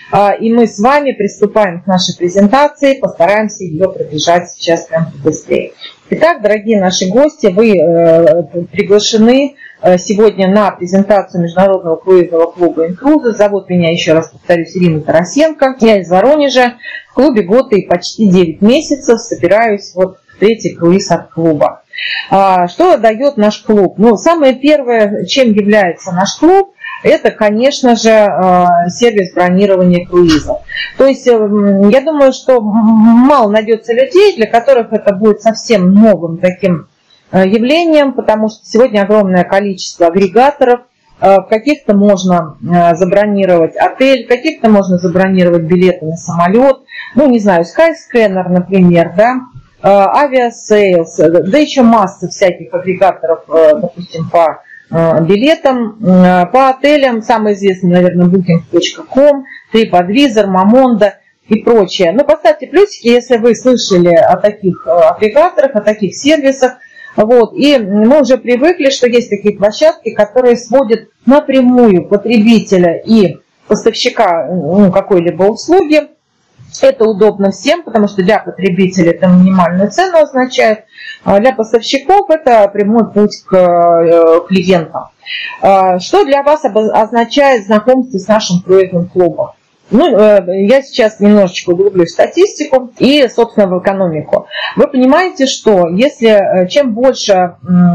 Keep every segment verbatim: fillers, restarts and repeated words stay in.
И мы с вами приступаем к нашей презентации, постараемся ее пробежать сейчас прям побыстрее. Итак, дорогие наши гости, вы приглашены сегодня на презентацию Международного круизного клуба «Инкруза». Зовут меня, еще раз повторюсь, Ирина Тарасенко. Я из Воронежа. В клубе год и почти девять месяцев собираюсь вот в третий круиз от клуба. Что дает наш клуб? Ну, самое первое, чем является наш клуб, это, конечно же, сервис бронирования круизов. То есть, я думаю, что мало найдется людей, для которых это будет совсем новым таким явлением, потому что сегодня огромное количество агрегаторов. В каких-то можно забронировать отель, в каких-то можно забронировать билеты на самолет. Ну, не знаю, Skyscanner, например, да, Aviasales, да еще масса всяких агрегаторов, допустим, по билетам, по отелям. Самый известный, наверное, букинг точка ком, TripAdvisor, Momondo и прочее. Но поставьте плюсики, если вы слышали о таких агрегаторах, о таких сервисах. Вот. И мы уже привыкли, что есть такие площадки, которые сводят напрямую потребителя и поставщика ну, какой-либо услуги. Это удобно всем, потому что для потребителя это минимальную цену означает, а для поставщиков это прямой путь к клиентам. Что для вас означает знакомство с нашим круизным клубом? Ну, я сейчас немножечко углублюсь в статистику и, собственно, в экономику. Вы понимаете, что если чем больше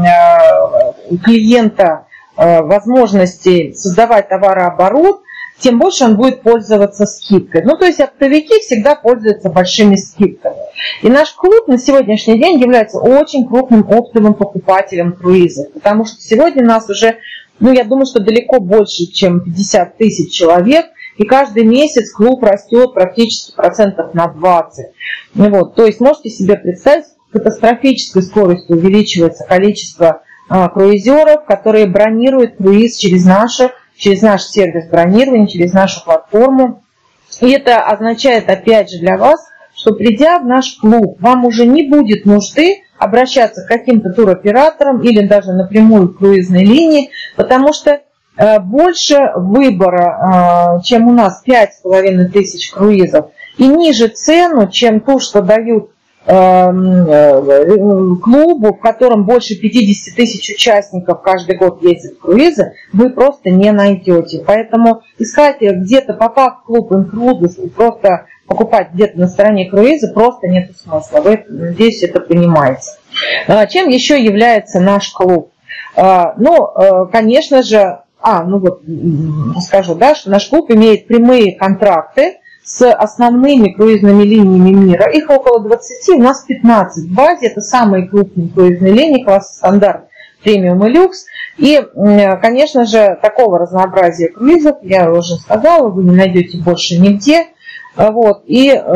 клиента возможностей создавать товарооборот, тем больше он будет пользоваться скидкой. Ну, то есть оптовики всегда пользуются большими скидками. И наш клуб на сегодняшний день является очень крупным оптовым покупателем круизов, потому что сегодня нас уже, ну, я думаю, что далеко больше, чем пятьдесят тысяч человек, и каждый месяц клуб растет практически процентов на двадцать. Вот, то есть можете себе представить, с катастрофической скоростью увеличивается количество а, круизеров, которые бронируют круиз через наши через наш сервис бронирования, через нашу платформу. И это означает, опять же, для вас, что придя в наш клуб, вам уже не будет нужды обращаться к каким-то туроператорам или даже напрямую к круизной линии, потому что э, больше выбора, э, чем у нас пять с половиной тысяч круизов, и ниже цену, чем то, что дают клубу, в котором больше пятидесяти тысяч участников каждый год ездят в круизы, вы просто не найдете. Поэтому искать где-то, попав в клуб «Инкруза», просто покупать где-то на стороне круиза просто нет смысла. Вы здесь это понимаете. Чем еще является наш клуб? Ну, конечно же, а, ну вот скажу, да, что наш клуб имеет прямые контракты с основными круизными линиями мира. Их около двадцати, у нас пятнадцать в базе. Это самые крупные круизные линии класса стандарт, премиум и люкс. И, конечно же, такого разнообразия круизов, я уже сказала, вы не найдете больше нигде. Вот. И э,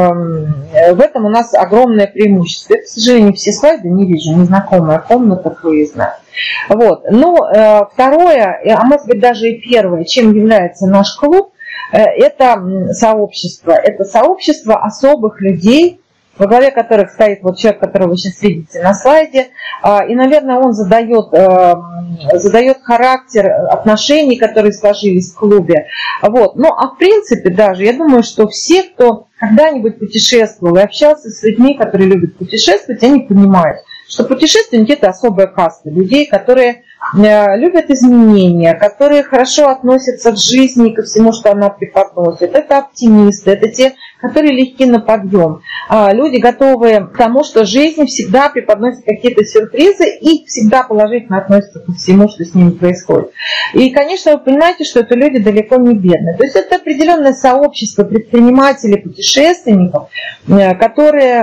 в этом у нас огромное преимущество. Это, к сожалению, все слайды не вижу, незнакомая комната круизная. Вот. Ну, э, второе, а может быть даже и первое, чем является наш клуб, это сообщество. Это сообщество особых людей, во главе которых стоит вот человек, которого вы сейчас видите на слайде. И, наверное, он задает, задает характер отношений, которые сложились в клубе. Вот. Ну, а в принципе даже, я думаю, что все, кто когда-нибудь путешествовал и общался с людьми, которые любят путешествовать, они понимают, что путешественники – это особая каста людей, которые любят изменения, которые хорошо относятся к жизни и ко всему, что она преподносит. Это оптимисты, это те, которые легки на подъем. Люди, готовые к тому, что жизнь всегда преподносит какие-то сюрпризы и всегда положительно относятся ко всему, что с ними происходит. И, конечно, вы понимаете, что это люди далеко не бедные. То есть это определенное сообщество предпринимателей, путешественников, которые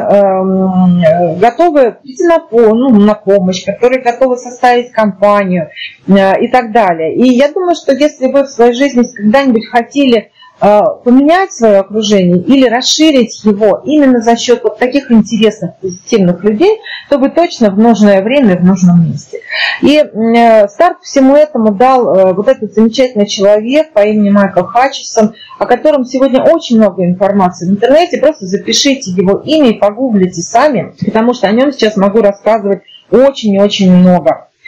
готовы прийти на, ну, на помощь, которые готовы составить компанию и так далее. И я думаю, что если вы в своей жизни когда-нибудь хотели поменять свое окружение или расширить его именно за счет вот таких интересных, позитивных людей, то вы точно в нужное время в нужном месте. И старт всему этому дал вот этот замечательный человек по имени Майкл Хатчисон, о котором сегодня очень много информации в интернете. Просто запишите его имя и погуглите сами, потому что о нем сейчас могу рассказывать очень и очень много.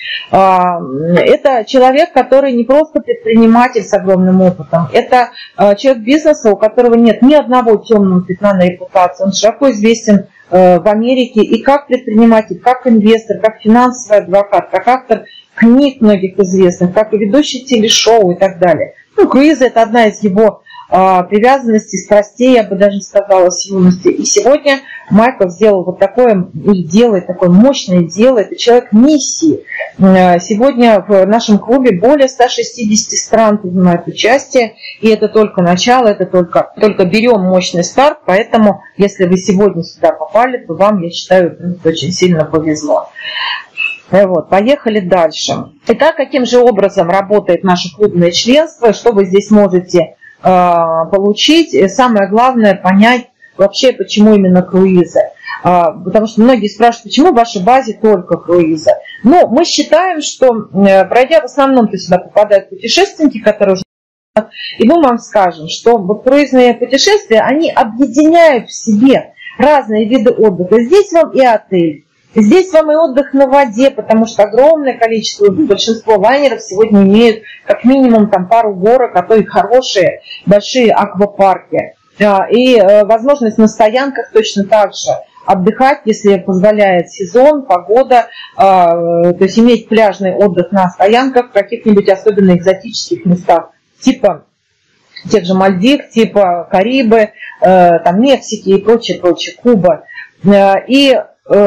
Это человек, который не просто предприниматель с огромным опытом, это человек бизнеса, у которого нет ни одного темного пятна на репутации. Он широко известен в Америке и как предприниматель, как инвестор, как финансовый адвокат, как автор книг многих известных, как и ведущий телешоу и так далее. Ну, круизы – это одна из его а, привязанностей, страстей, я бы даже сказала, с юности. И сегодня Майкл сделал вот такое, или делает такое мощное дело, это человек миссии. Сегодня в нашем клубе более ста шестидесяти стран принимают участие, и это только начало, это только, только берем мощный старт, поэтому если вы сегодня сюда попали, то вам, я считаю, очень сильно повезло. Вот, поехали дальше. Итак, каким же образом работает наше клубное членство, что вы здесь можете э, получить? И самое главное понять вообще, почему именно круизы. Э, потому что многие спрашивают, почему в вашей базе только круизы. Ну, мы считаем, что э, пройдя в основном, то сюда попадают путешественники, которые уже... И мы вам скажем, что вот круизные путешествия, они объединяют в себе разные виды отдыха. Здесь вам и отель. Здесь вам и отдых на воде, потому что огромное количество, большинство лайнеров сегодня имеют как минимум там пару горок, а то и хорошие большие аквапарки. И возможность на стоянках точно так же отдыхать, если позволяет сезон, погода, то есть иметь пляжный отдых на стоянках в каких-нибудь особенно экзотических местах, типа тех же Мальдив, типа Карибы, там Мексики и прочее, прочее, Куба. И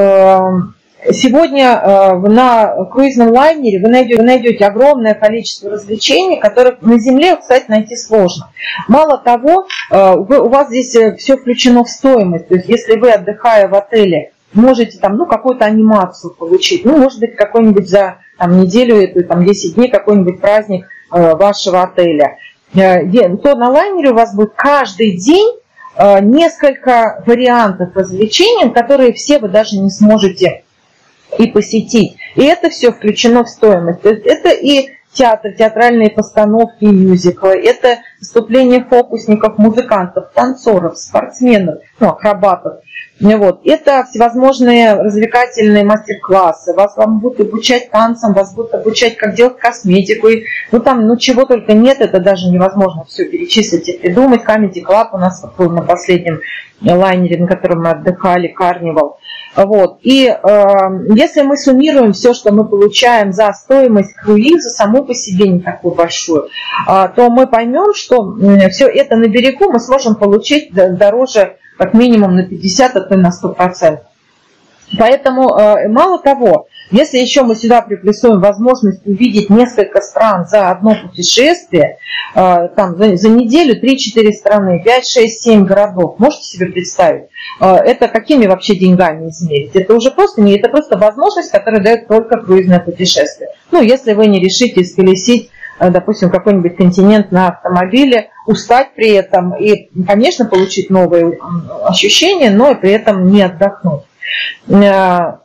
сегодня на круизном лайнере вы найдете, вы найдете огромное количество развлечений, которых на земле, кстати, найти сложно. Мало того, у вас здесь все включено в стоимость. То есть если вы, отдыхая в отеле, можете там, ну, какую-то анимацию получить, ну, может быть, какой-нибудь за там, неделю, эту, там, десять дней, какой-нибудь праздник вашего отеля, то на лайнере у вас будет каждый день несколько вариантов развлечений, которые все вы даже не сможете и посетить. И это все включено в стоимость. То есть это и театр, театральные постановки, мюзиклы, это выступления фокусников, музыкантов, танцоров, спортсменов, ну, акробатов. Вот. Это всевозможные развлекательные мастер-классы. Вас вам будут обучать танцам, вас будут обучать, как делать косметику. И, ну, там, ну, чего только нет, это даже невозможно все перечислить и придумать. Comedy Club у нас был на последнем лайнере, на котором мы отдыхали, Carnival. Вот. И э, если мы суммируем все, что мы получаем за стоимость круиза, саму по себе не такую большую, э, то мы поймем, что э, все это на берегу мы сможем получить дороже как минимум на пятьдесят, а то и на сто процентов. Поэтому э, мало того, если еще мы сюда приплюсуем возможность увидеть несколько стран за одно путешествие, э, там за, за неделю три-четыре страны, пять, шесть, семь городов, можете себе представить, э, это какими вообще деньгами измерить? Это уже просто не, это просто возможность, которая дает только круизное путешествие. Ну, если вы не решите исколесить, э, допустим, какой-нибудь континент на автомобиле, устать при этом и, конечно, получить новые ощущения, но и при этом не отдохнуть. Но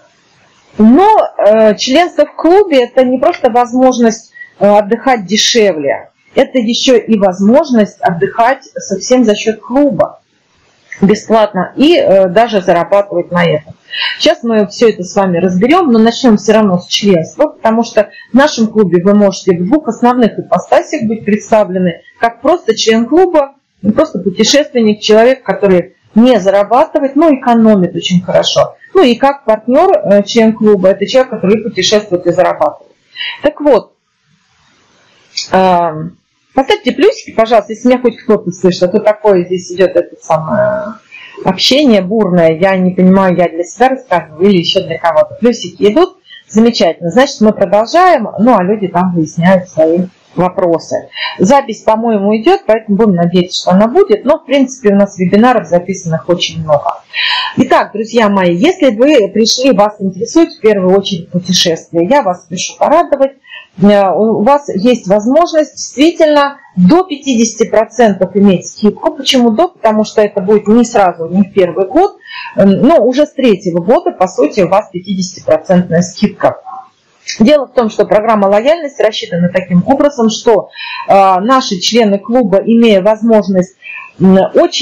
членство в клубе – это не просто возможность отдыхать дешевле, это еще и возможность отдыхать совсем за счет клуба, бесплатно, и даже зарабатывать на этом. Сейчас мы все это с вами разберем, но начнем все равно с членства, потому что в нашем клубе вы можете в двух основных ипостасях быть представлены, как просто член клуба, просто путешественник, человек, который не зарабатывает, но экономит очень хорошо. Ну и как партнер, член клуба, это человек, который путешествует и зарабатывает. Так вот, поставьте плюсики, пожалуйста, если меня хоть кто-то слышит, а то такое здесь идет это самое общение бурное, я не понимаю, я для себя рассказываю или еще для кого-то. Плюсики идут, замечательно, значит мы продолжаем, ну а люди там выясняют свои вопросы. Запись, по-моему, идет, поэтому будем надеяться, что она будет, но в принципе у нас вебинаров записанных очень много. Итак, друзья мои, если вы пришли, вас интересует в первую очередь путешествие, я вас спешу порадовать. У вас есть возможность действительно до пятидесяти процентов иметь скидку. Почему до? Потому что это будет не сразу, не в первый год, но уже с третьего года, по сути, у вас пятидесятипроцентная скидка. Дело в том, что программа лояльности рассчитана таким образом, что э, наши члены клуба, имея возможность э, очень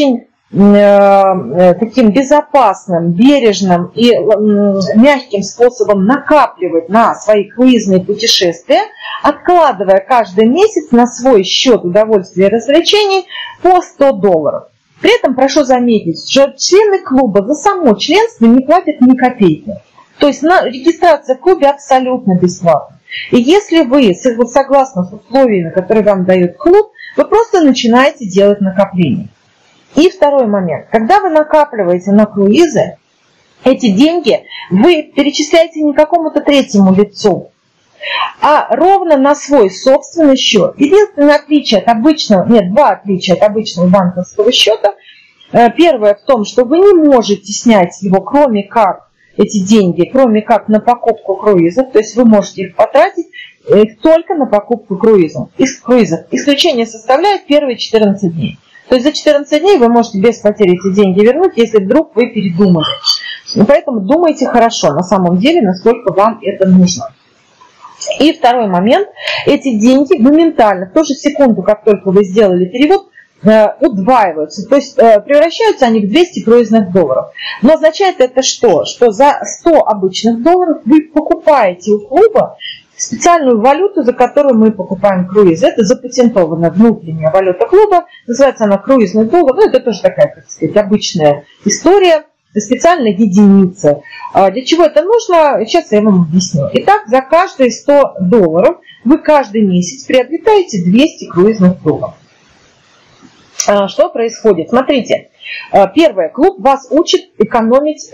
таким безопасным, бережным и мягким способом накапливать на свои круизные путешествия, откладывая каждый месяц на свой счет удовольствия и развлечений по сто долларов. При этом прошу заметить, что члены клуба за само членство не платят ни копейки. То есть регистрация в клубе абсолютно бесплатна. И если вы согласны с условиями, которые вам дает клуб, вы просто начинаете делать накопления. И второй момент. Когда вы накапливаете на круизы, эти деньги вы перечисляете не какому-то третьему лицу, а ровно на свой собственный счет. Единственное отличие от обычного, нет, два отличия от обычного банковского счета. Первое в том, что вы не можете снять его, кроме как эти деньги, кроме как на покупку круизов, то есть вы можете их потратить только на покупку круизов. Из круизов. Исключение составляет первые четырнадцать дней. То есть за четырнадцать дней вы можете без потери эти деньги вернуть, если вдруг вы передумали. И поэтому думайте хорошо, на самом деле, насколько вам это нужно. И второй момент. Эти деньги моментально, в ту же секунду, как только вы сделали перевод, удваиваются. То есть превращаются они в двести круизных долларов. Но означает это что? Что за сто обычных долларов вы покупаете у клуба специальную валюту, за которую мы покупаем круиз. Это запатентованная внутренняя валюта клуба. Называется она круизный доллар. Ну, это тоже такая, как сказать, обычная история. Специальная единица. Для чего это нужно? Сейчас я вам объясню. Итак, за каждые сто долларов вы каждый месяц приобретаете двести круизных долларов. Что происходит? Смотрите. Первое. Клуб вас учит экономить,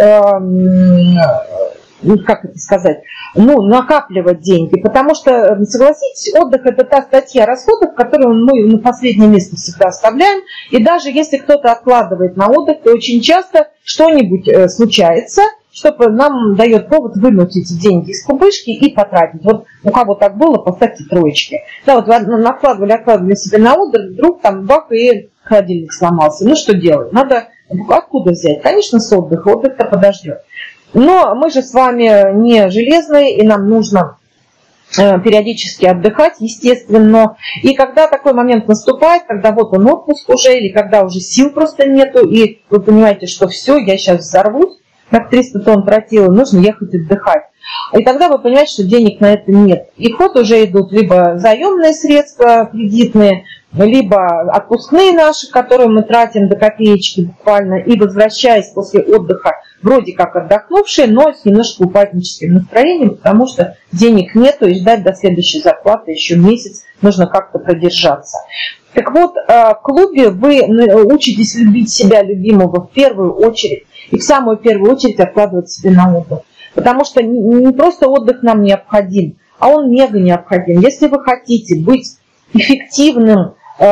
как это сказать, ну, накапливать деньги, потому что, согласитесь, отдых – это та статья расходов, которую мы на последнее место всегда оставляем, и даже если кто-то откладывает на отдых, то очень часто что-нибудь случается, что нам дает повод вынуть эти деньги из кубышки и потратить. Вот у кого так было, поставьте троечки. Да, вот вы накладывали, откладывали себе на отдых, вдруг там бах, и холодильник сломался. Ну, что делать? Надо откуда взять? Конечно, с отдыха, отдых-то подождет. Но мы же с вами не железные, и нам нужно периодически отдыхать, естественно. И когда такой момент наступает, когда вот он отпуск уже, или когда уже сил просто нету, и вы понимаете, что все, я сейчас взорвусь, как триста тонн тротила, нужно ехать отдыхать. И тогда вы понимаете, что денег на это нет. И в ход уже идут либо заемные средства кредитные, либо отпускные наши, которые мы тратим до копеечки буквально, и возвращаясь после отдыха, вроде как отдохнувшие, но с немножко упадническим настроением, потому что денег нету, и ждать до следующей зарплаты еще месяц, нужно как-то продержаться. Так вот, в клубе вы учитесь любить себя любимого в первую очередь, и в самую первую очередь откладывать себе на отдых. Потому что не просто отдых нам необходим, а он мега необходим. Если вы хотите быть эффективным э,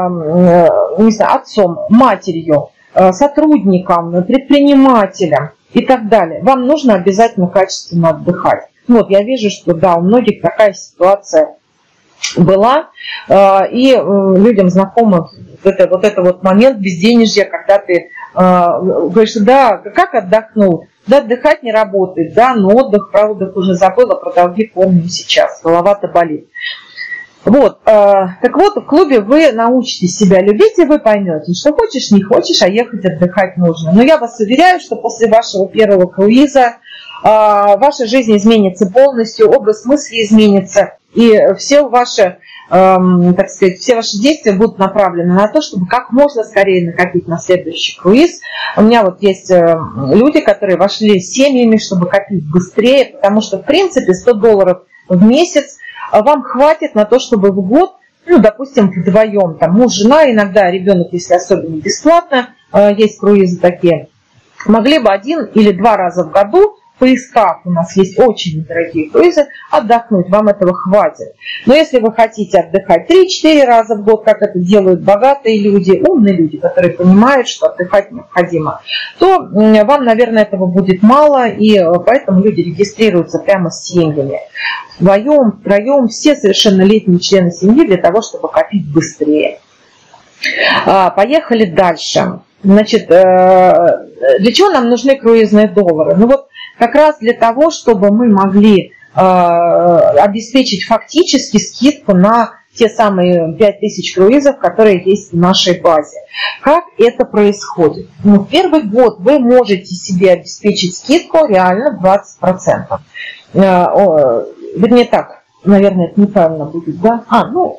не знаю, отцом, матерью, э, сотрудником, предпринимателем и так далее, вам нужно обязательно качественно отдыхать. Вот, я вижу, что да, у многих такая ситуация была, э, и э, людям знакомо вот это, вот это вот момент безденежья, когда ты э, говоришь, да, как отдохнул? Да, отдыхать не работает, да, но отдых, про отдых уже забыла, про долги помню сейчас, голова-то болит. Вот, э, так вот, в клубе вы научитесь себя любить, и вы поймете, что хочешь, не хочешь, а ехать отдыхать нужно. Но я вас уверяю, что после вашего первого круиза э, ваша жизнь изменится полностью, образ мысли изменится, и все ваши, эм, так сказать, все ваши действия будут направлены на то, чтобы как можно скорее накопить на следующий круиз. У меня вот есть э, люди, которые вошли с семьями, чтобы копить быстрее, потому что, в принципе, сто долларов в месяц вам хватит на то, чтобы в год, ну, допустим, вдвоем, там, муж, жена, иногда ребенок, если особенно бесплатно, э, есть круизы такие, могли бы один или два раза в году, поискав, у нас есть очень недорогие круизы, отдохнуть, вам этого хватит. Но если вы хотите отдыхать три-четыре раза в год, как это делают богатые люди, умные люди, которые понимают, что отдыхать необходимо, то вам, наверное, этого будет мало, и поэтому люди регистрируются прямо с семьями. Вдвоем, втроем, все совершеннолетние члены семьи для того, чтобы копить быстрее. Поехали дальше. Значит, для чего нам нужны круизные доллары? Ну вот, как раз для того, чтобы мы могли э, обеспечить фактически скидку на те самые пять тысяч круизов, которые есть в нашей базе. Как это происходит? Ну, в первый год вы можете себе обеспечить скидку реально двадцать процентов. Вернее так, наверное, это неправильно будет, да? А, ну,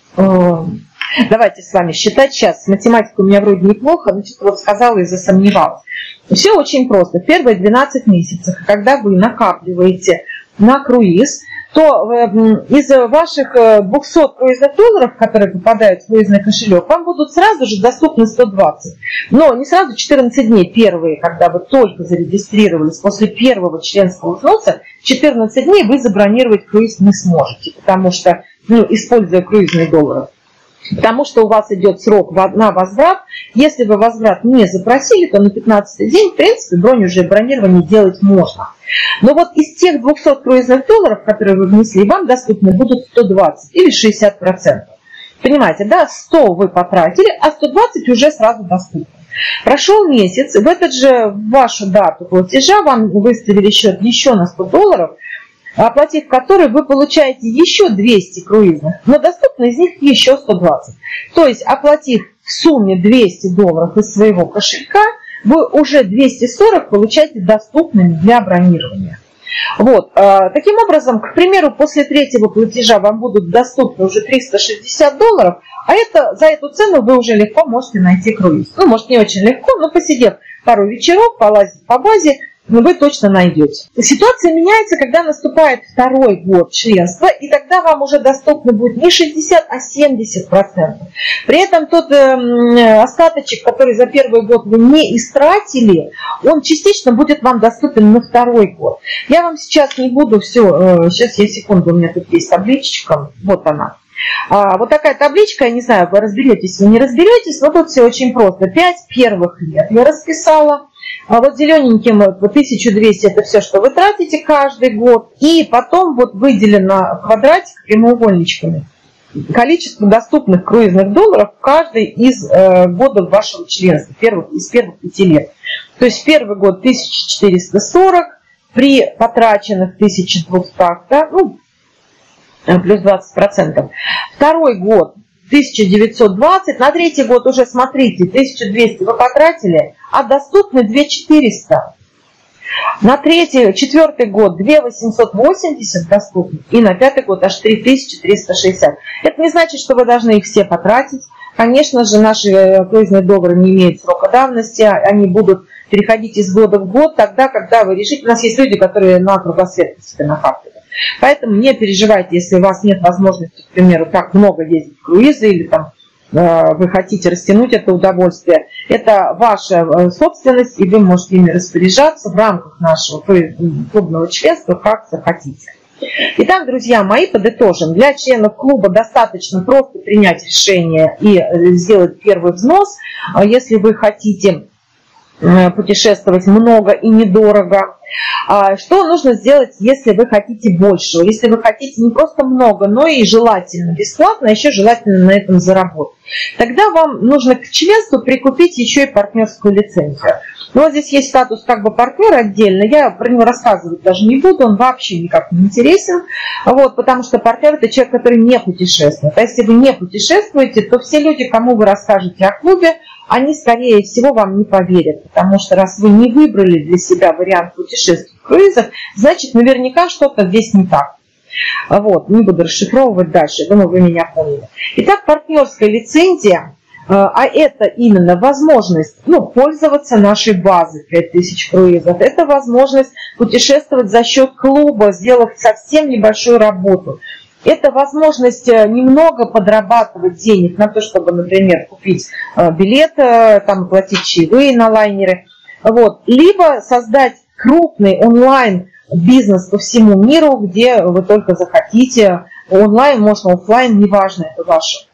давайте с вами считать сейчас. Математика у меня вроде неплохо, но что-то вот сказала и засомневалась. Все очень просто. В первые двенадцать месяцев, когда вы накапливаете на круиз, то из ваших двухсот круизных долларов, которые попадают в круизный кошелек, вам будут сразу же доступны сто двадцать. Но не сразу четырнадцать дней первые, когда вы только зарегистрировались, после первого членского взноса, четырнадцать дней вы забронировать круиз не сможете, потому что, ну, используя круизные доллары. Потому что у вас идет срок на возврат. Если вы возврат не запросили, то на пятнадцатый день, в принципе, бронь уже бронирование делать можно. Но вот из тех двухсот круизных долларов, которые вы внесли, вам доступны будут сто двадцать или шестьдесят процентов. Понимаете, да, сто вы потратили, а сто двадцать уже сразу доступны. Прошел месяц, и в этот же в вашу дату платежа вам выставили счет еще на сто долларов, оплатив который вы получаете еще двести круизных, но доступны из них еще сто двадцать. То есть, оплатив в сумме двести долларов из своего кошелька, вы уже двести сорок получаете доступными для бронирования. Вот. Таким образом, к примеру, после третьего платежа вам будут доступны уже триста шестьдесят долларов, а это, за эту цену вы уже легко можете найти круиз. Ну, может, не очень легко, но посидев пару вечеров, полазить по базе, вы точно найдете. Ситуация меняется, когда наступает второй год членства, и тогда вам уже доступно будет не шестьдесят, а семьдесят процентов. При этом тот э, остаточек, который за первый год вы не истратили, он частично будет вам доступен на второй год. Я вам сейчас не буду все, э, сейчас я секунду, у меня тут есть табличечка, вот она. А, вот такая табличка, я не знаю, вы разберетесь, вы не разберетесь, но тут все очень просто. пять первых лет я расписала. А вот зелененьким тысяча двести это все, что вы тратите каждый год. И потом вот выделено квадратик прямоугольничками количество доступных круизных долларов каждый из э, годов вашего членства, первых, из первых пяти лет. То есть первый год тысяча четыреста сорок, при потраченных тысяча двести, да, ну, плюс двадцать процентов. Второй год тысяча девятьсот двадцать, на третий год уже, смотрите, тысяча двести вы потратили, а доступны две тысячи четыреста. На третий, четвертый год две тысячи восемьсот восемьдесят доступны, и на пятый год аж три тысячи триста шестьдесят. Это не значит, что вы должны их все потратить. Конечно же, наши круизные доллары не имеют срока давности, они будут переходить из года в год, тогда, когда вы решите. У нас есть люди, которые на кругосветку себе накапливают. Поэтому не переживайте, если у вас нет возможности, к примеру, так много ездить в круизы, или там э, вы хотите растянуть это удовольствие. Это ваша собственность, и вы можете ими распоряжаться в рамках нашего клубного членства, как захотите. Итак, друзья мои, подытожим. Для членов клуба достаточно просто принять решение и сделать первый взнос. Если вы хотите путешествовать много и недорого. Что нужно сделать, если вы хотите больше? Если вы хотите не просто много, но и желательно бесплатно, а еще желательно на этом заработать. Тогда вам нужно к членству прикупить еще и партнерскую лицензию. Но вот здесь есть статус как бы партнера отдельно, я про него рассказывать даже не буду, он вообще никак не интересен, вот, потому что партнер – это человек, который не путешествует. А если вы не путешествуете, то все люди, кому вы расскажете о клубе, они, скорее всего, вам не поверят, потому что раз вы не выбрали для себя вариант путешествий в круизах, значит, наверняка что-то здесь не так. Вот, не буду расшифровывать дальше, думаю, вы меня поняли. Итак, партнерская лицензия, а это именно возможность, ну, пользоваться нашей базой пять тысяч круизов. Это возможность путешествовать за счет клуба, сделав совсем небольшую работу. Это возможность немного подрабатывать денег на то, чтобы, например, купить билет, там, платить чаевые на лайнеры. Вот. Либо создать крупный онлайн-бизнес по всему миру, где вы только захотите. Онлайн, можно офлайн, неважно, это ваше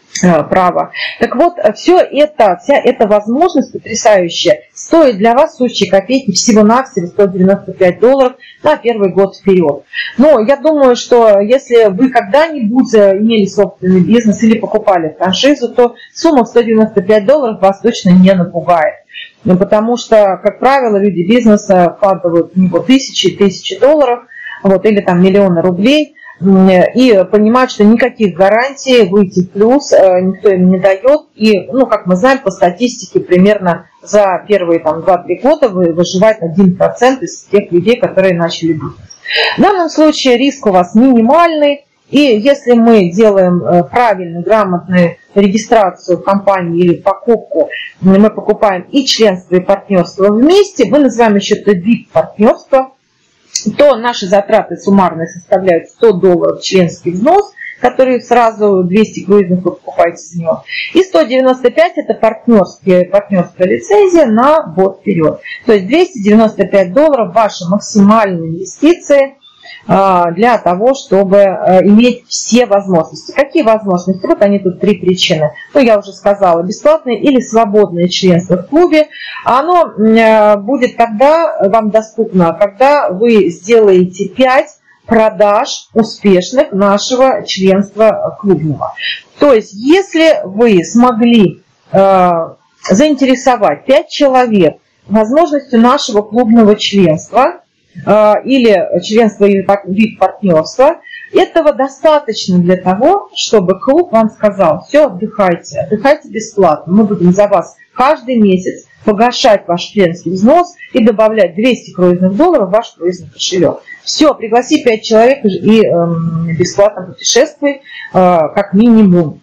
право. Так вот, все это, вся эта возможность потрясающая стоит для вас сущие копейки, всего-навсего сто девяносто пять долларов на первый год вперед. Но я думаю, что если вы когда-нибудь имели собственный бизнес или покупали франшизу, то сумма в сто девяносто пять долларов вас точно не напугает. Потому что, как правило, люди бизнеса вкладывают в него тысячи и тысячи долларов, вот, или там миллионы рублей. и понимают, что никаких гарантий выйти в плюс никто им не дает. И, ну, как мы знаем, по статистике примерно за первые там два-три года выживает один процент из тех людей, которые начали бизнес. В данном случае риск у вас минимальный. И если мы делаем правильную, грамотную регистрацию в компании или покупку, мы покупаем и членство, и партнерство вместе, мы называем еще это ви ай пи-партнерство, то наши затраты суммарные составляют сто долларов членский взнос, который сразу двести круизных вы покупаете за него. И сто девяносто пять это партнерская, партнерская лицензия на год вперед. То есть двести девяносто пять долларов ваши максимальные инвестиции для того, чтобы иметь все возможности. Какие возможности? Вот они тут три причины. Ну, я уже сказала, бесплатное или свободное членство в клубе. Оно будет когда вам доступно, когда вы сделаете пять продаж успешных нашего членства клубного. То есть, если вы смогли э, заинтересовать пять человек возможностью нашего клубного членства, или членство ви ай пи-партнерства, этого достаточно для того, чтобы клуб вам сказал: все, отдыхайте, отдыхайте бесплатно, мы будем за вас каждый месяц погашать ваш членский взнос и добавлять двести круизных долларов в ваш круизный кошелек. Все, пригласи пять человек и э, бесплатно путешествуй э, как минимум.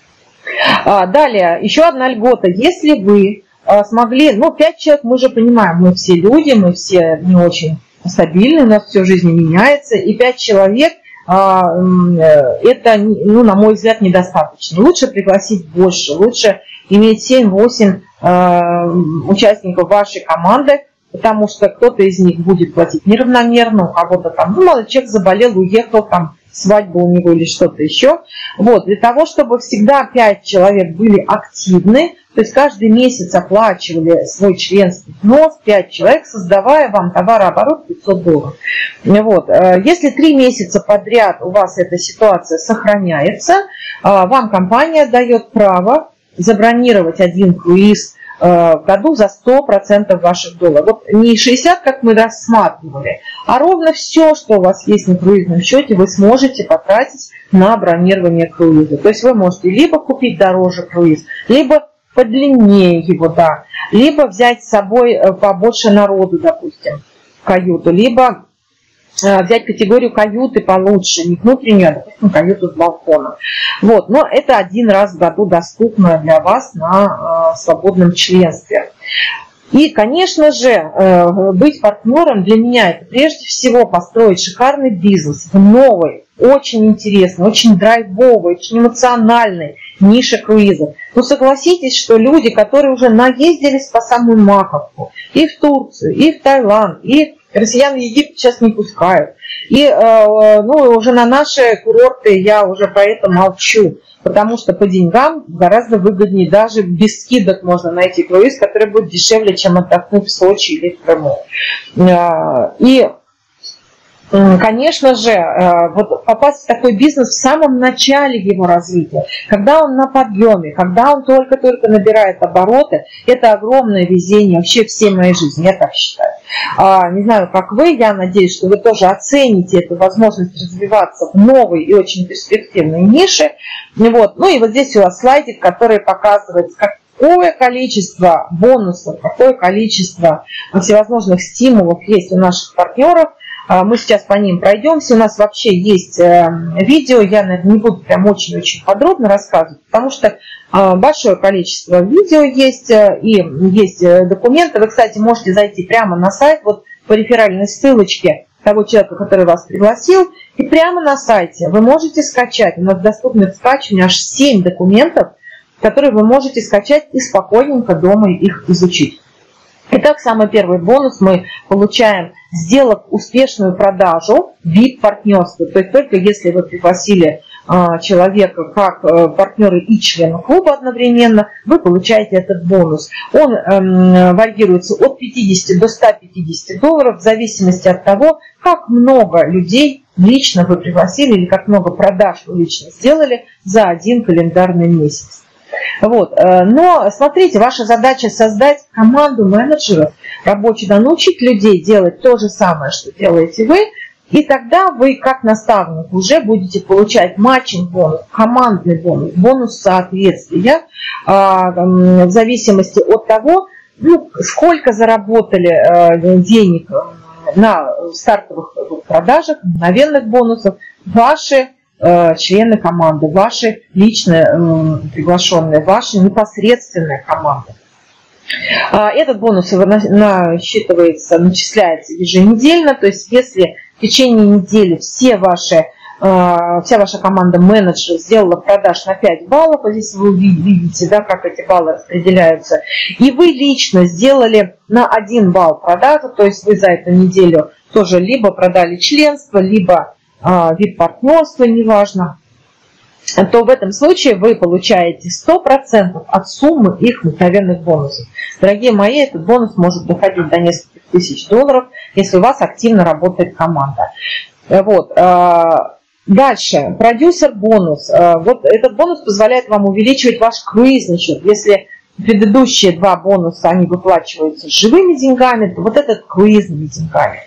А, далее, еще одна льгота. Если вы э, смогли, ну, пять человек, мы же понимаем, мы все люди, мы все не очень стабильны, у нас все в жизни меняется, и пять человек а, это, ну, на мой взгляд, недостаточно. Лучше пригласить больше, лучше иметь семь-восемь а, участников вашей команды, потому что кто-то из них будет платить неравномерно, у кого-то там, ну, молодой человек заболел, уехал, там свадьба у него или что-то еще. Вот, для того, чтобы всегда пять человек были активны, то есть каждый месяц оплачивали свой членский взнос, пять человек, создавая вам товарооборот пятьсот долларов. Вот. Если три месяца подряд у вас эта ситуация сохраняется, вам компания дает право забронировать один круиз в году за сто процентов ваших долларов. Вот не шестьдесят, как мы рассматривали, а ровно все, что у вас есть на круизном счете, вы сможете потратить на бронирование круиза. То есть вы можете либо купить дороже круиз, либо подлиннее его, да, либо взять с собой побольше народу, допустим, в каюту, либо взять категорию каюты получше, не внутреннюю, а, допустим, каюту с балконом. Вот, но это один раз в году доступно для вас на э, свободном членстве. И, конечно же, э, быть партнером для меня это прежде всего построить шикарный бизнес в новой, очень интересной, очень драйвовой, очень эмоциональной нише круизов. Но согласитесь, что люди, которые уже наездились по самую маковку и в Турцию, и в Таиланд, и россиян в Египет сейчас не пускают. И э, ну, уже на наши курорты я уже про это молчу, потому что по деньгам гораздо выгоднее, даже без скидок можно найти круиз, который будет дешевле, чем отдохнуть в Сочи или в Крыму. Э, и конечно же, вот попасть в такой бизнес в самом начале его развития, когда он на подъеме, когда он только-только набирает обороты, это огромное везение вообще всей моей жизни, я так считаю. Не знаю, как вы, я надеюсь, что вы тоже оцените эту возможность развиваться в новой и очень перспективной нише. Вот. Ну и вот здесь у вас слайдик, который показывает, как какое количество бонусов, какое количество всевозможных стимулов есть у наших партнеров. Мы сейчас по ним пройдемся. У нас вообще есть видео, я, наверное, не буду прям очень-очень подробно рассказывать, потому что большое количество видео есть и есть документы. Вы, кстати, можете зайти прямо на сайт, вот по реферальной ссылочке того человека, который вас пригласил, и прямо на сайте вы можете скачать. У нас доступны в скачивании аж семь документов, которые вы можете скачать и спокойненько дома их изучить. Итак, самый первый бонус мы получаем, сделав успешную продажу ви ай пи-партнерства. То есть только если вы пригласили а, человека как а, партнеры и члена клуба одновременно, вы получаете этот бонус. Он эм, варьируется от пятидесяти до ста пятидесяти долларов в зависимости от того, как много людей лично вы пригласили или как много продаж вы лично сделали за один календарный месяц. Вот. Но смотрите, ваша задача создать команду менеджеров рабочих, да, научить людей делать то же самое, что делаете вы, И тогда вы, как наставник, уже будете получать матчинг-бонус, командный бонус, бонус соответствия, в зависимости от того, ну, сколько заработали денег на стартовых продажах, мгновенных бонусов ваши члены команды, ваши лично приглашенные, ваша непосредственная команда. Этот бонус насчитывается, начисляется еженедельно, то есть если в течение недели все ваши, вся ваша команда менеджеров сделала продаж на пять баллов, вот здесь вы видите, да, как эти баллы распределяются, и вы лично сделали на один балл продажу, то есть вы за эту неделю тоже либо продали членство, либо вид партнерства, неважно, то в этом случае вы получаете сто процентов от суммы их мгновенных бонусов. Дорогие мои, этот бонус может доходить до нескольких тысяч долларов, если у вас активно работает команда. Вот. Дальше, продюсер-бонус. Вот этот бонус позволяет вам увеличивать ваш круизный счет. Если предыдущие два бонуса, они выплачиваются живыми деньгами, то вот этот круизными деньгами.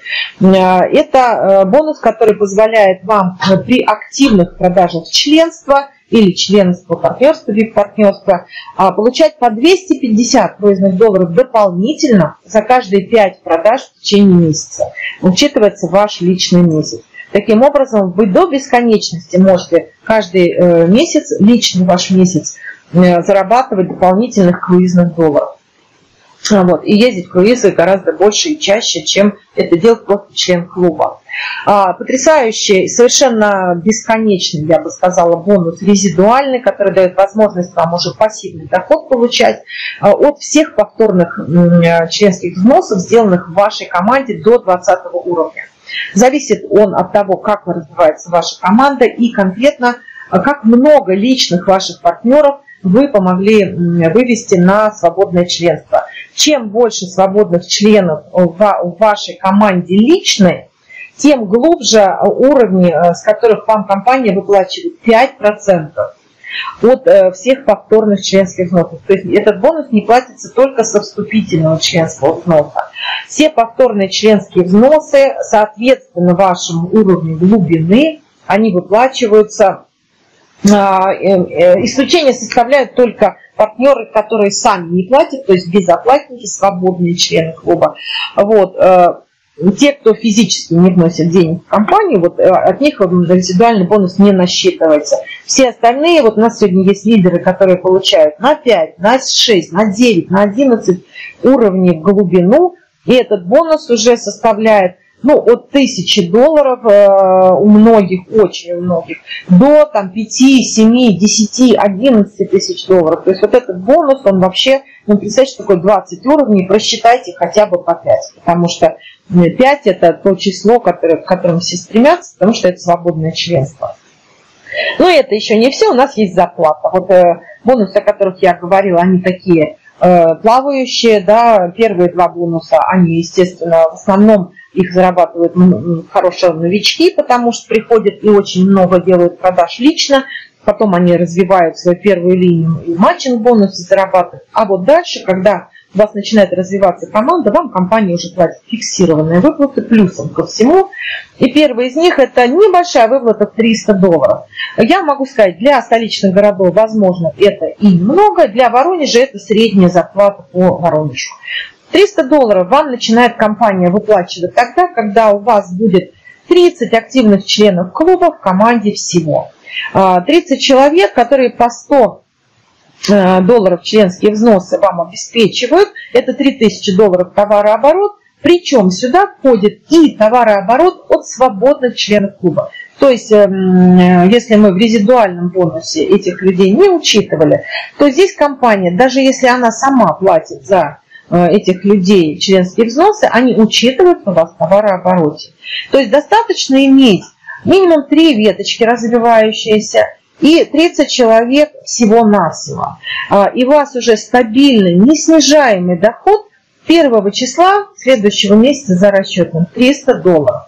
Это бонус, который позволяет вам при активных продажах членства или членства партнерства, вид партнерства, получать по двести пятьдесят круизных долларов дополнительно за каждые пять продаж в течение месяца. Учитывается ваш личный месяц. Таким образом, вы до бесконечности можете каждый месяц, личный ваш месяц, зарабатывать дополнительных круизных долларов. Вот. И ездить в круизы гораздо больше и чаще, чем это делает просто член клуба. А, потрясающий, совершенно бесконечный, я бы сказала, бонус резидуальный, который дает возможность вам уже пассивный доход получать а, от всех повторных м, членских взносов, сделанных в вашей команде до двадцатого уровня. Зависит он от того, как развивается ваша команда и конкретно, как много личных ваших партнеров вы помогли вывести на свободное членство. Чем больше свободных членов в вашей команде личной, тем глубже уровни, с которых вам компания выплачивает пять процентов от всех повторных членских взносов. То есть этот бонус не платится только со вступительного членского взноса. Все повторные членские взносы, соответственно вашему уровню глубины, они выплачиваются. Исключение составляют только партнеры, которые сами не платят, то есть безоплатники, свободные члены клуба. Вот. Те, кто физически не вносит денег в компанию, вот от них резидуальный бонус не насчитывается. Все остальные, вот у нас сегодня есть лидеры, которые получают на пять, на шесть, на девять, на одиннадцать уровней в глубину, и этот бонус уже составляет ну, от тысячи долларов э, у многих, очень у многих, до там, пяти, семи, десяти, одиннадцати тысяч долларов. То есть вот этот бонус, он вообще, ну, представьте, что такое двадцать уровней, просчитайте хотя бы по пять, потому что пять это то число, которое, к которому все стремятся, потому что это свободное членство. Но это еще не все, у нас есть зарплата. Вот э, бонусы, о которых я говорила, они такие э, плавающие, да, первые два бонуса, они, естественно, в основном их зарабатывают хорошие новички, потому что приходят и очень много делают продаж лично, потом они развивают свою первую линию и матчинг-бонусы зарабатывают. А вот дальше, когда у вас начинает развиваться команда, вам компания уже платит фиксированные выплаты плюсом ко всему. И первый из них это небольшая выплата триста долларов. Я могу сказать, для столичных городов, возможно, это и немного, для Воронежа это средняя зарплата по Воронежу. триста долларов вам начинает компания выплачивать тогда, когда у вас будет тридцать активных членов клуба в команде всего. тридцать человек, которые по сто долларов членские взносы вам обеспечивают. Это три тысячи долларов товарооборот. Причем сюда входит и товарооборот от свободных членов клуба. То есть, если мы в резидуальном бонусе этих людей не учитывали, то здесь компания, даже если она сама платит за этих людей членские взносы, они учитываются у вас в товарообороте. То есть достаточно иметь минимум три веточки развивающиеся и тридцать человек всего-навсего. И у вас уже стабильный, неснижаемый доход первого числа следующего месяца за расчетом триста долларов.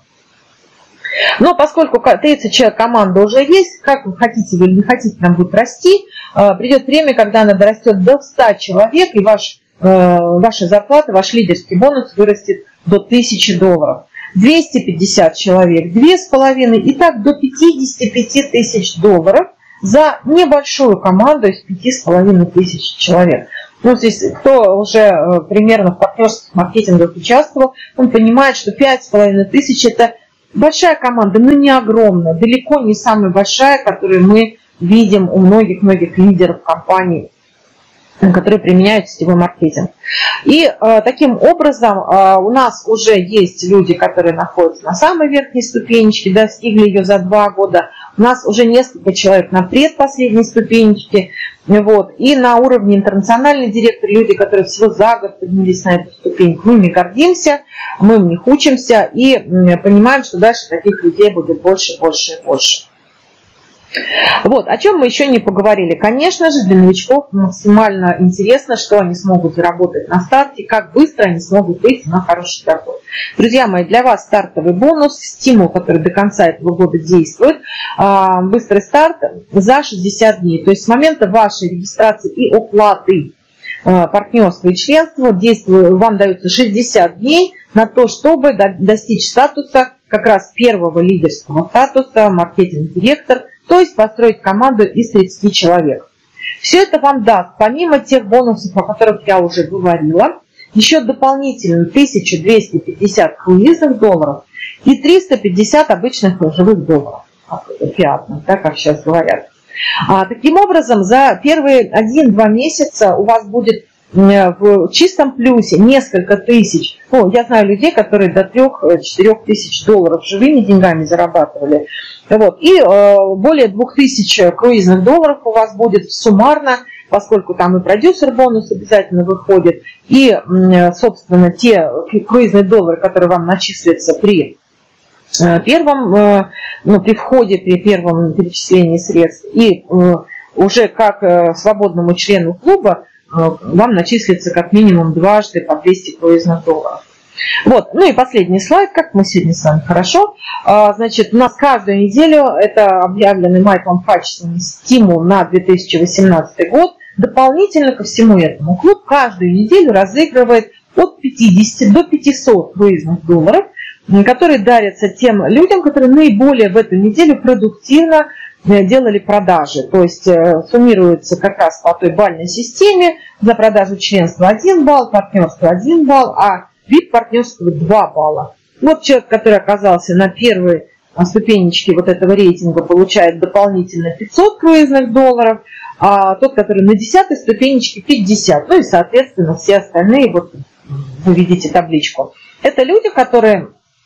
Но поскольку тридцать человек команда уже есть, как вы хотите или не хотите, нам будет расти, придет время, когда она дорастет до ста человек, и ваш, ваша зарплата, ваш лидерский бонус вырастет до тысячи долларов. двести пятьдесят человек, две с половиной, и так до пятидесяти пяти тысяч долларов за небольшую команду из пяти с половиной тысяч человек. Ну, здесь кто уже примерно в партнерских маркетингах участвовал, он понимает, что пять с половиной тысяч это большая команда, но не огромная, далеко не самая большая, которую мы видим у многих-многих лидеров компаний, которые применяют сетевой маркетинг. И э, таким образом э, у нас уже есть люди, которые находятся на самой верхней ступенечке, достигли ее за два года. У нас уже несколько человек на предпоследней ступенечке. Вот. И на уровне интернациональный директор, люди, которые всего за год поднялись на эту ступеньку. Мы ими гордимся, мы в них учимся и понимаем, что дальше таких людей будет больше, больше и больше. Вот, о чем мы еще не поговорили. Конечно же, для новичков максимально интересно, что они смогут заработать на старте, как быстро они смогут выйти на хороший доход. Друзья мои, для вас стартовый бонус, стимул, который до конца этого года действует, быстрый старт за шестьдесят дней. То есть с момента вашей регистрации и оплаты партнерства и членства действует, вам дается шестьдесят дней на то, чтобы достичь статуса, как раз первого лидерского статуса, маркетинг-директор, то есть построить команду из тридцати человек. Все это вам даст, помимо тех бонусов, о которых я уже говорила, еще дополнительно тысячу двести пятьдесят круизных долларов и триста пятьдесят обычных живых долларов, фиатных, да, как сейчас говорят. А, таким образом, за первые один-два месяца у вас будет в чистом плюсе несколько тысяч. Ну, я знаю людей, которые до трёх-четырёх тысяч долларов живыми деньгами зарабатывали. Вот. И э, более двух тысяч круизных долларов у вас будет суммарно, поскольку там и продюсер бонус обязательно выходит, и, э, собственно, те круизные доллары, которые вам начислятся при э, первом, э, ну, при входе, при первом перечислении средств, и э, уже как э, свободному члену клуба вам начислится как минимум дважды по двести круизных долларов. Вот, ну и последний слайд, как мы сегодня с вами хорошо. Значит, у нас каждую неделю, это объявленный Майклом Хатчинсоном стимул на две тысячи восемнадцатый год. Дополнительно ко всему этому клуб каждую неделю разыгрывает от пятидесяти до пятисот круизных долларов, которые дарятся тем людям, которые наиболее в эту неделю продуктивно делали продажи. То есть суммируется как раз по той бальной системе: за продажу членства один балл, партнерство один балл, а вид партнерства два балла. Вот человек, который оказался на первой ступенечке вот этого рейтинга, получает дополнительно пятьсот круизных долларов, а тот, который на десятой ступенечке, пятьдесят. Ну и, соответственно, все остальные, вот вы видите табличку. Это люди, которые,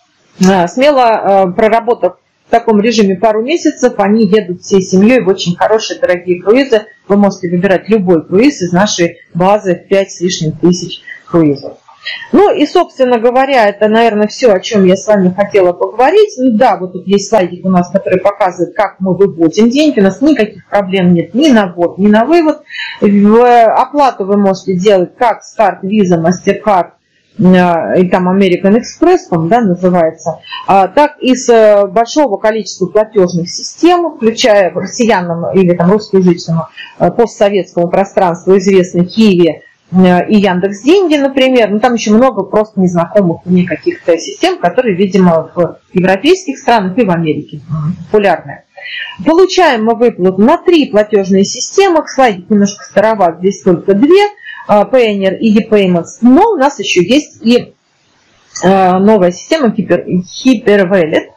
смело проработав в таком режиме пару месяцев, они едут всей семьей в очень хорошие, дорогие круизы. Вы можете выбирать любой круиз из нашей базы в пять с лишним тысяч круизов. Ну и, собственно говоря, это, наверное, все, о чем я с вами хотела поговорить. Ну да, вот тут есть слайдик у нас, который показывает, как мы выводим деньги. У нас никаких проблем нет ни на ввод, ни на вывод. В оплату вы можете делать как с карт Visa, MasterCard, и там American Express, да, называется, так и с большого количества платежных систем, включая россиянам или там русскоязычному постсоветскому пространству известной Киви и Яндекс.Деньги, например. Но там еще много просто незнакомых мне каких-то систем, которые, видимо, в европейских странах и в Америке популярны. Получаем мы выплату на три платежные системы. Слайдик немножко староват, здесь только две. Payoneer и ePayments, но у нас еще есть и новая система HyperWallet.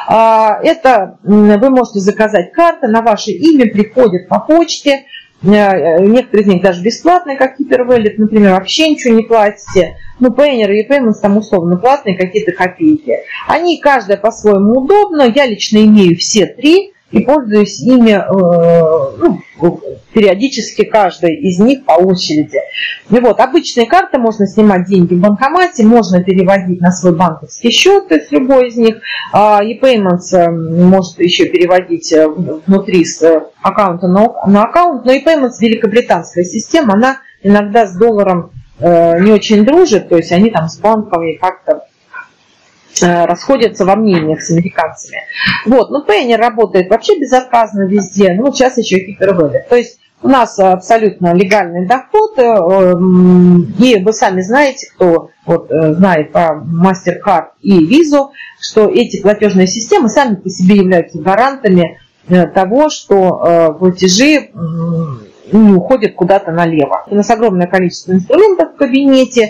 Это вы можете заказать карты на ваше имя, приходят по почте. Некоторые из них даже бесплатные, как HyperWallet, например, вообще ничего не платите. Но Payoneer и ePayments там условно платные, какие-то копейки. Они каждая по-своему удобна. Я лично имею все три и пользуюсь ими ну, периодически, каждой из них по очереди. И вот, обычные карты, можно снимать деньги в банкомате, можно переводить на свой банковский счет, то есть любой из них. ePayments может еще переводить внутри с аккаунта на аккаунт, но ePayments великобританская система, она иногда с долларом не очень дружит, то есть они там с банками как-то расходятся во мнениях с американцами. Вот, но Payoneer работает вообще безотказно везде, ну вот сейчас еще HyperWallet. То есть У нас абсолютно легальный доход, и вы сами знаете, кто вот знает про MasterCard и Visa, что эти платежные системы сами по себе являются гарантами того, что платежи не уходят куда-то налево. У нас огромное количество инструментов в кабинете.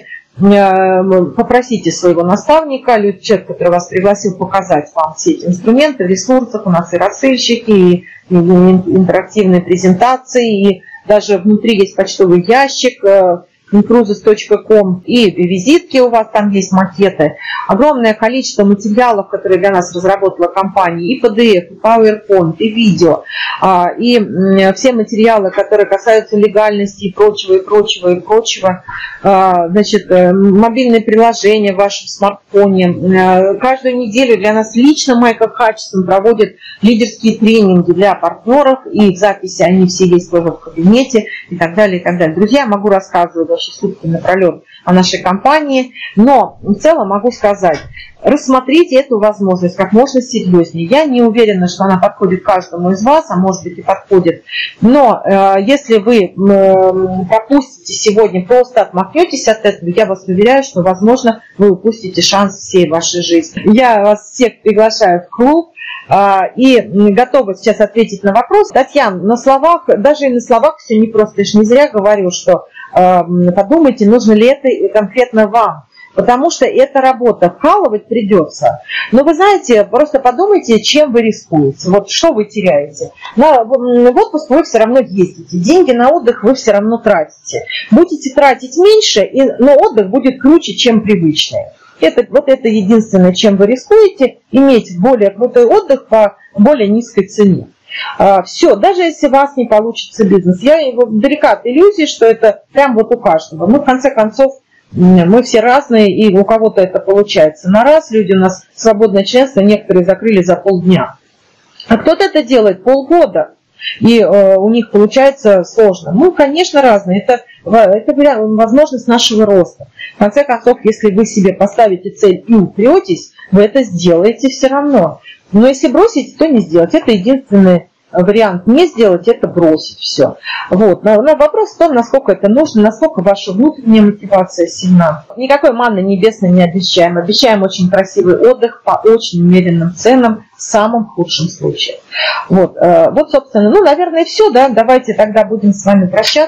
Попросите своего наставника, человек, который вас пригласил, показать вам все эти инструменты в ресурсах. У нас и рассыльщики, и интерактивные презентации, и даже внутри есть почтовый ящик инкрузес точка ком, и визитки у вас там есть, макеты. Огромное количество материалов, которые для нас разработала компания, и пи ди эф, и PowerPoint, и видео, и все материалы, которые касаются легальности и прочего, и прочего, и прочего. Значит, мобильные приложения в вашем смартфоне. Каждую неделю для нас лично Майкл Хатчинсон проводит лидерские тренинги для партнеров, и в записи они все есть тоже в кабинете, и так далее, и так далее. Друзья, могу рассказывать вообще сутки напролет о нашей компании, но в целом могу сказать, рассмотрите эту возможность как можно серьезнее. Я не уверена, что она подходит каждому из вас, а может быть и подходит, но э, если вы э, пропустите сегодня, просто отмахнетесь от этого, я вас уверяю, что, возможно, вы упустите шанс всей вашей жизни. Я вас всех приглашаю в клуб, и готова сейчас ответить на вопрос. Татьяна, на словах, даже и на словах все непросто. Я же не зря говорю, что э, подумайте, нужно ли это конкретно вам. Потому что эта работа, вкалывать придется. Но вы знаете, просто подумайте, чем вы рискуете. Вот что вы теряете. На, в отпуск вы все равно ездите. Деньги на отдых вы все равно тратите. Будете тратить меньше, и, но отдых будет круче, чем привычный. Это, вот это единственное, чем вы рискуете, иметь более крутой отдых по более низкой цене. А, все, даже если у вас не получится бизнес. Я далека от иллюзии, что это прям вот у каждого. Мы, в конце концов, мы все разные, и у кого-то это получается на раз. Люди у нас свободное членство, некоторые закрыли за полдня. А кто-то это делает полгода. И э, у них получается сложно. Ну, конечно, разные. Это, это возможность нашего роста. В конце концов, если вы себе поставите цель и упретесь, вы это сделаете все равно. Но если бросить, то не сделать. Это единственный вариант. Не сделать, это бросить все. Вот. Но, но вопрос в том, насколько это нужно, насколько ваша внутренняя мотивация сильна. Никакой манны небесной не обещаем. Обещаем очень красивый отдых по очень умеренным ценам в самом худшем случае. Вот, вот собственно, ну, наверное, все. Да? Давайте тогда будем с вами прощаться.